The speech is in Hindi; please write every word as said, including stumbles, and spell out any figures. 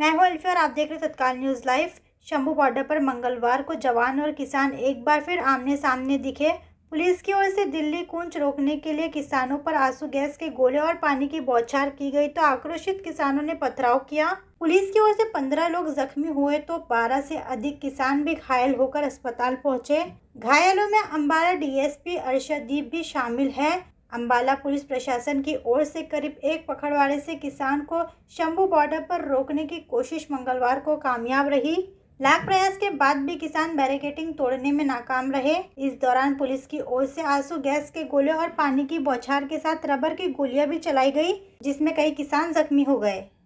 मैं हूं अल्फी और आप देख रहे हैं तत्काल न्यूज़ लाइव। शंभू बॉर्डर पर मंगलवार को जवान और किसान एक बार फिर आमने सामने दिखे। पुलिस की ओर से दिल्ली कूच रोकने के लिए किसानों पर आंसू गैस के गोले और पानी की बौछार की गई तो आक्रोशित किसानों ने पथराव किया। पुलिस की ओर से पंद्रह लोग जख्मी हुए तो बारह से अधिक किसान भी घायल होकर अस्पताल पहुंचे। घायलों में अंबाला डीएसपी अर्शदीप भी शामिल है। अंबाला पुलिस प्रशासन की ओर से करीब एक पखवाड़े से किसान को शंभू बॉर्डर पर रोकने की कोशिश मंगलवार को कामयाब रही। लाख प्रयास के बाद भी किसान बैरिकेडिंग तोड़ने में नाकाम रहे। इस दौरान पुलिस की ओर से आंसू गैस के गोले और पानी की बौछार के साथ रबर की गोलियां भी चलाई गई, जिसमें कई किसान जख्मी हो गए।